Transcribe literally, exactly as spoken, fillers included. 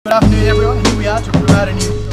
Good afternoon everyone, here we are to provide a new